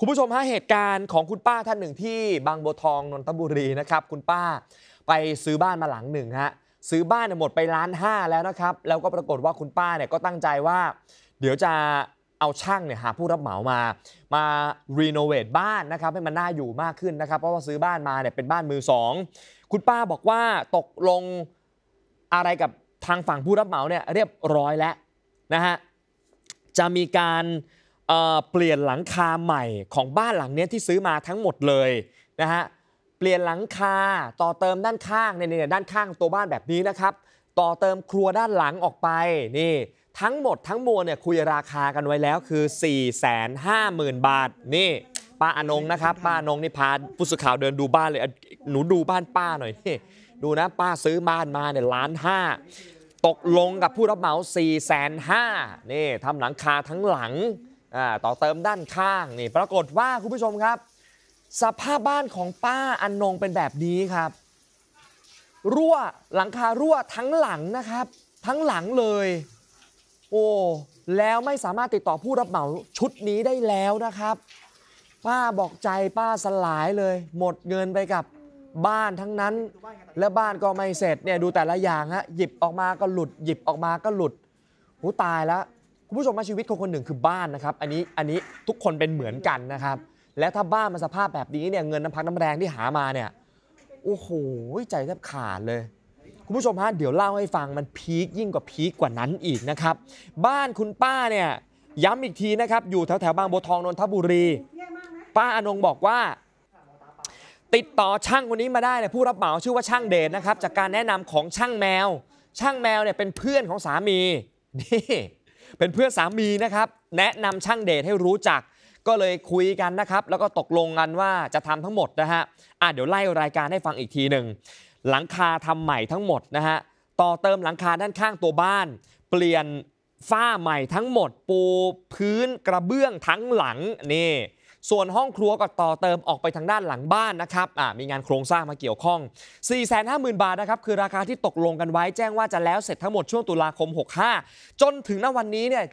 คุณผู้ชมฮะเหตุการณ์ของคุณป้าท่านหนึ่งที่บางบัวทองนนทบุรีนะครับคุณป้าไปซื้อบ้านมาหลังหนึ่งฮะซื้อบ้านหมดไป1.5 ล้านแล้วนะครับแล้วก็ปรากฏว่าคุณป้าเนี่ยก็ตั้งใจว่าเดี๋ยวจะเอาช่างเนี่ยหาผู้รับเหมามารีโนเวทบ้านนะครับให้มันน่าอยู่มากขึ้นนะครับเพราะว่าซื้อบ้านมาเนี่ยเป็นบ้านมือสองคุณป้าบอกว่าตกลงอะไรกับทางฝั่งผู้รับเหมาเนี่ยเรียบร้อยแล้วนะฮะจะมีการเปลี่ยนหลังคาใหม่ของบ้านหลังนี้ที่ซื้อมาทั้งหมดเลยนะฮะเปลี่ยนหลังคาต่อเติมด้านข้างเนี่ยด้านข้างตัวบ้านแบบนี้นะครับต่อเติมครัวด้านหลังออกไปนี่ทั้งหมดทั้งมวลเนี่ยคุยราคากันไว้แล้วคือ 450,000 บาทนี่ป้าอนงนะครับป้าอนงนี่พาผู้สื่อข่าวเดินดูบ้านเลยหนูดูบ้านป้าหน่อยนี่ดูนะป้าซื้อบ้านมาเนี่ย1.5 ล้านตกลงกับผู้รับเหมา 450,000นี่ทำหลังคาทั้งหลังต่อเติมด้านข้างนี่ปรากฏว่าคุณผู้ชมครับสภาพบ้านของป้าอนงเป็นแบบนี้ครับรั่วหลังคารั่วทั้งหลังนะครับทั้งหลังเลยโอ้แล้วไม่สามารถติดต่อผู้รับเหมาชุดนี้ได้แล้วนะครับป้าบอกใจป้าสลายเลยหมดเงินไปกับบ้านทั้งนั้นและบ้านก็ไม่เสร็จเนี่ยดูแต่ละอย่างฮะหยิบออกมาก็หลุดหยิบออกมาก็หลุดหูตายแล้วคุณผู้ชมมาชีวิตคนหนึ่งคือบ้านนะครับอันนี้ทุกคนเป็นเหมือนกันนะครับและถ้าบ้านมันสภาพแบบนี้เนี่ยเงินน้ำพักน้ำแรงที่หามาเนี่ยโอ้โหใจแทบขาดเลยคุณผู้ชมฮะเดี๋ยวเล่าให้ฟังมันพีคยิ่งกว่าพีคกว่านั้นอีกนะครับบ้านคุณป้าเนี่ยย้ำอีกทีนะครับอยู่แถวบางบัวทองนนทบุรีป้าอนงบอกว่าติดต่อช่างคนนี้มาได้เนี่ยผู้รับเหมาชื่อว่าช่างเดชนะครับจากการแนะนำของช่างแมวเนี่ยเป็นเพื่อนของสามีนี่เป็นเพื่อนสามีนะครับแนะนำช่างเดชให้รู้จักก็เลยคุยกันนะครับแล้วก็ตกลงกันว่าจะทำทั้งหมดนะฮะเดี๋ยวไล่รายการให้ฟังอีกทีหนึ่งหลังคาทำใหม่ทั้งหมดนะฮะต่อเติมหลังคาด้านข้างตัวบ้านเปลี่ยนฝ้าใหม่ทั้งหมดปูพื้นกระเบื้องทั้งหลังนี่ส่วนห้องครัวก็ต่อเติมออกไปทางด้านหลังบ้านนะครับมีงานโครงสร้างมาเกี่ยวข้อง 450,000 บาทนะครับคือราคาที่ตกลงกันไว้แจ้งว่าจะแล้วเสร็จทั้งหมดช่วงตุลาคม 65จนถึงณวันนี้เนี่ย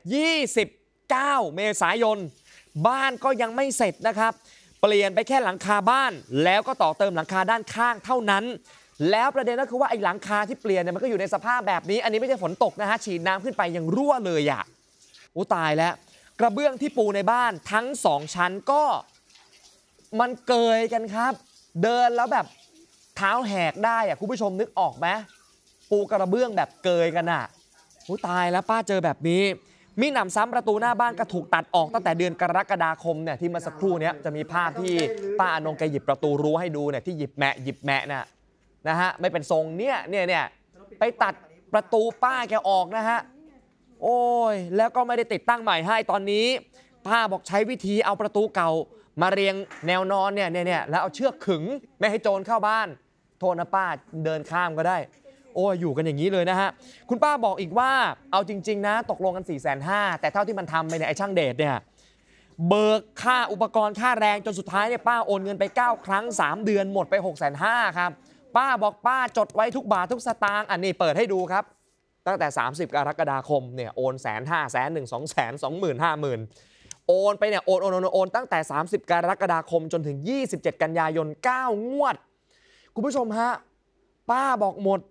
29 เมษายนบ้านก็ยังไม่เสร็จนะครับเปลี่ยนไปแค่หลังคาบ้านแล้วก็ต่อเติมหลังคาด้านข้างเท่านั้นแล้วประเด็นก็คือว่าไอ้หลังคาที่เปลี่ยนเนี่ยมันก็อยู่ในสภาพแบบนี้อันนี้ไม่ใช่ฝนตกนะฮะฉีดน้ำขึ้นไปยังรั่วเลยอ่ะโอ้ตายแล้วกระเบื้องที่ปูในบ้านทั้ง2ชั้นก็มันเกยกันครับเดินแล้วแบบเท้าแหกได้อ่ะคุณผู้ชมนึกออกไหมปูกระเบื้องแบบเกยกันอ่ะโอ้ตายแล้วป้าเจอแบบนี้มีหนำซ้ำประตูหน้าบ้านก็ถูกตัดออกตั้งแต่เดือนกรกฎาคมเนี่ยที่เมื่อสักครู่นี้จะมีภาพที่ป้าอนงแกหยิบประตูรั้วให้ดูเนี่ยที่หยิบแมะนะฮะไม่เป็นทรงเนี่ยไปตัดประตูป้าแกออกนะฮะโอ้ยแล้วก็ไม่ได้ติดตั้งใหม่ให้ตอนนี้ป้าบอกใช้วิธีเอาประตูเก่ามาเรียงแนวนอนเนี่ยแล้วเอาเชือกขึงไม่ให้โจรเข้าบ้านโทษนะป้าเดินข้ามก็ได้โอ้ยอยู่กันอย่างนี้เลยนะฮะคุณป้าบอกอีกว่าเอาจริงๆนะตกลงกัน 450,000 แต่เท่าที่มันทำไปเนี่ยไอ้ช่างเดชเนี่ยเบิกค่าอุปกรณ์ค่าแรงจนสุดท้ายเนี่ยป้าโอนเงินไป9 ครั้ง3 เดือนหมดไป 650,000 ครับป้าบอกป้าจดไว้ทุกบาททุกสตางค์อันนี้เปิดให้ดูครับตั้งแต่30 กรกฎาคมเนี่ยโอน150,000 100,000 200,000 50,000โอนไปเนี่ยโอนตั้งแต่30 กรกฎาคมจนถึง27 กันยายน9 งวดคุณผู้ชมฮะป้าบอกหมดไป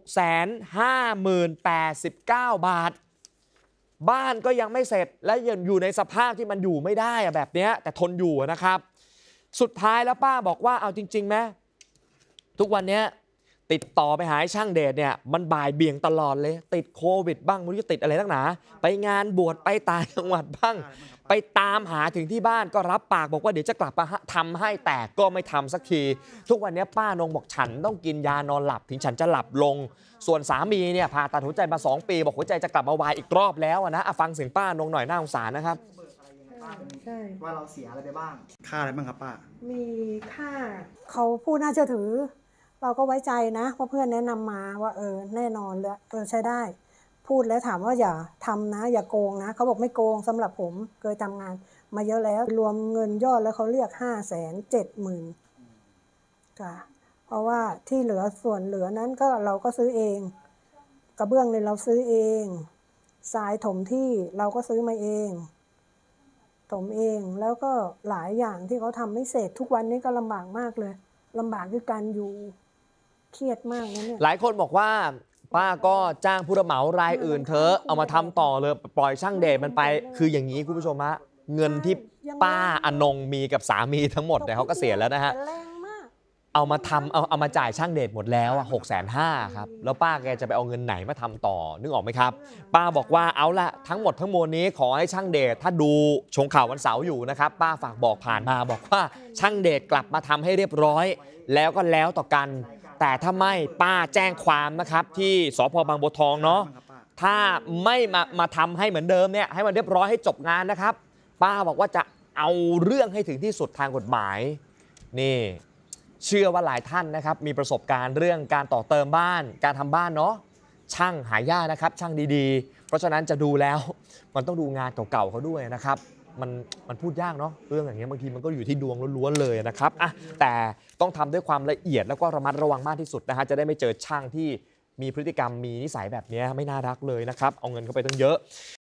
650,089 บาทบ้านก็ยังไม่เสร็จและยังอยู่ในสภาพที่มันอยู่ไม่ได้แบบนี้แต่ทนอยู่นะครับสุดท้ายแล้วป้าบอกว่าเอาจริงๆไหมทุกวันนี้ติดต่อไปหาช่างเดชเนี่ยมันบ่ายเบี่ยงตลอดเลยติดโควิดบ้างไม่รู้จะติดอะไรนักหนาไปงานบวชไปต่างจังหวัดบ้างไปตามหาถึงที่บ้านก็รับปากบอกว่าเดี๋ยวจะกลับมาทำให้แต่ก็ไม่ทำสักทีทุกวันนี้ป้านงบอกฉันต้องกินยานอนหลับถึงฉันจะหลับลงส่วนสามีเนี่ยผ่าตัดหัวใจมา2 ปีบอกหัวใจจะกลับมาวายอีกรอบแล้วนะฟังเสียงป้านงหน่อยน่าสงสารนะครับใช่ว่าเราเสียอะไรไปบ้างค่าอะไรบ้างครับป้ามีค่าเขาพูดน่าเชื่อถือเราก็ไว้ใจนะเพราะเพื่อนแนะนำมาว่าแน่นอนเลยใช้ได้พูดแล้วถามว่าอย่าทำนะอย่าโกงนะเขาบอกไม่โกงสำหรับผมเคยทำงานมาเยอะแล้วรวมเงินยอดแล้วเขาเรียก570,000ค่ะเพราะว่าที่เหลือส่วนเหลือนั้นก็เราก็ซื้อเองกระเบื้องเนี่ยเราซื้อเองทรายถมที่เราก็ซื้อมาเองถมเองแล้วก็หลายอย่างที่เขาทำไม่เสร็จทุกวันนี้ก็ลำบากมากเลยลำบากด้วยการอยู่เครียดมากนะเนี่ยหลายคนบอกว่าป้าก็จ้างผู้รับเหมารายอื่นเถอะเอามาทำต่อเลยปล่อยช่างเดชมันไป คืออย่างนี้คุณผู้ชมฮะเงินที่ป้าอนงมีกับสามีทั้งหมดเนี่ยเขาก็เสียแล้วนะฮะแรงมากเอามาทำเอามาจ่ายช่างเดชหมดแล้วอ่ะ650,000ครับแล้วป้าแกจะไปเอาเงินไหนมาทำต่อนึกออกไหมครับ ป้าบอกว่าเอาละทั้งหมดทั้งมวลนี้ขอให้ช่างเดชถ้าดูชงข่าววันเสาร์อยู่นะครับป้าฝากบอกผ่านมาบอกว่าช่างเดชกลับมาทำให้เรียบร้อย แล้วก็แล้วต่อกัน แต่ถ้าไม่ป้าแจ้งความนะครับที่สพบางบัวทองเนาะ ถ้าไม่มาทำให้เหมือนเดิมเนี่ยให้มันเรียบร้อยให้จบงานนะครับ ป้าบอกว่าจะเอาเรื่องให้ถึงที่สุดทางกฎหมายนี่เชื่อว่าหลายท่านนะครับมีประสบการณ์เรื่องการต่อเติมบ้านการทำบ้านเนาะช่างหายากนะครับช่างดีๆ เพราะฉะนั้นจะดูแล้วมันต้องดูงานเก่าๆเขาด้วยนะครับมันพูดยากเนาะเรื่องอย่างเงี้ยบางทีมันก็อยู่ที่ดวงล้วนๆเลยนะครับอ่ะแต่ต้องทำด้วยความละเอียดแล้วก็ระมัดระวังมากที่สุดนะฮะจะได้ไม่เจอช่างที่มีพฤติกรรมมีนิสัยแบบนี้ไม่น่ารักเลยนะครับเอาเงินเข้าไปตั้งเยอะ